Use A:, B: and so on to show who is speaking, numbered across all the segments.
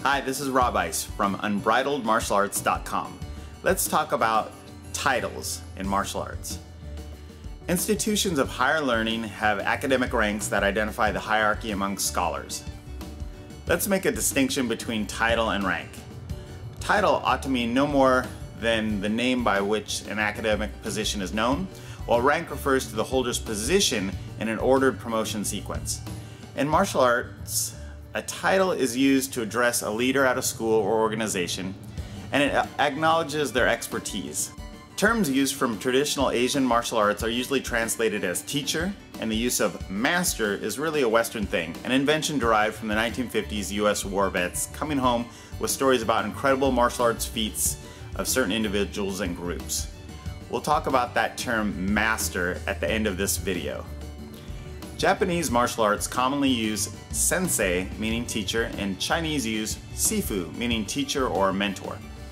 A: Hi, this is Rob Ice from UnbridledMartialArts.com. Let's talk about titles in martial arts. Institutions of higher learning have academic ranks that identify the hierarchy among scholars. Let's make a distinction between title and rank. Title ought to mean no more than the name by which an academic position is known, while rank refers to the holder's position in an ordered promotion sequence. In martial arts, a title is used to address a leader at a school or organization, and it acknowledges their expertise. Terms used from traditional Asian martial arts are usually translated as teacher, and the use of master is really a Western thing, an invention derived from the 1950s US war vets coming home with stories about incredible martial arts feats of certain individuals and groups. We'll talk about that term master at the end of this video. Japanese martial arts commonly use sensei, meaning teacher, and Chinese use sifu, meaning teacher or mentor.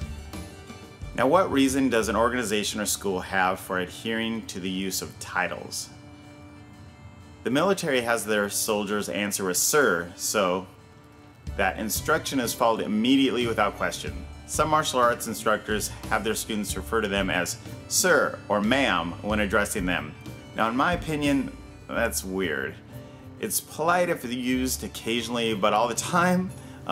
A: Now, what reason does an organization or school have for adhering to the use of titles? The military has their soldiers answer with sir, so that instruction is followed immediately without question. Some martial arts instructors have their students refer to them as sir or ma'am when addressing them. Now, in my opinion, that's weird. It's polite if used occasionally, but all the time,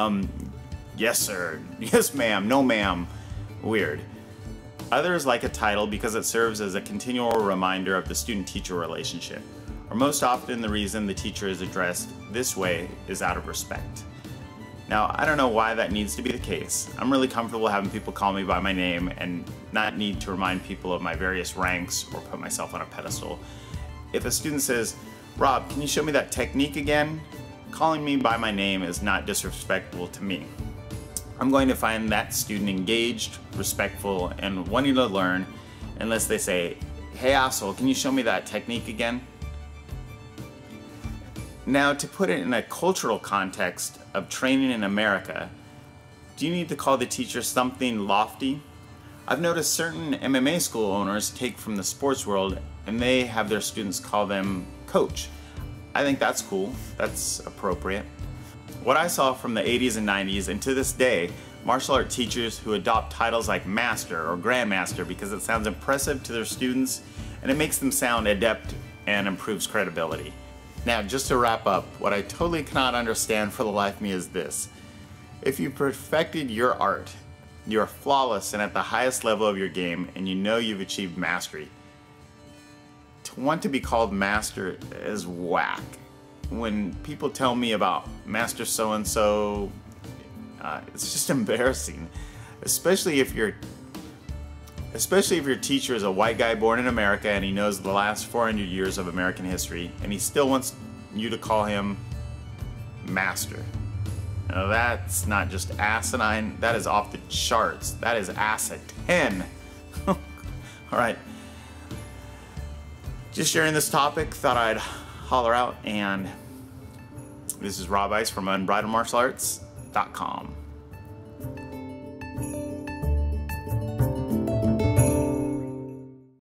A: yes sir, yes ma'am, no ma'am, weird. Others like a title because it serves as a continual reminder of the student-teacher relationship, or most often the reason the teacher is addressed this way is out of respect. Now, I don't know why that needs to be the case. I'm really comfortable having people call me by my name and not need to remind people of my various ranks or put myself on a pedestal. If a student says, Rob, can you show me that technique again? Calling me by my name is not disrespectful to me. I'm going to find that student engaged, respectful, and wanting to learn unless they say, hey asshole, can you show me that technique again? Now, to put it in a cultural context of training in America, do you need to call the teacher something lofty? I've noticed certain MMA school owners take from the sports world and they have their students call them coach. I think that's cool, that's appropriate. What I saw from the 80s and 90s and to this day, martial art teachers who adopt titles like master or grandmaster because it sounds impressive to their students and it makes them sound adept and improves credibility. Now, just to wrap up, what I totally cannot understand for the life of me is this. If you perfected your art, you're flawless and at the highest level of your game, and you know you've achieved mastery, to want to be called master is whack. When people tell me about master so-and-so, it's just embarrassing. Especially if your teacher is a white guy born in America and he knows the last 400 years of American history and he still wants you to call him master. Now that's not just asinine, that is off the charts. That is ass a 10. Alright. Just sharing this topic, thought I'd holler out, and this is Rob Ice from UnbridledMartialArts.com.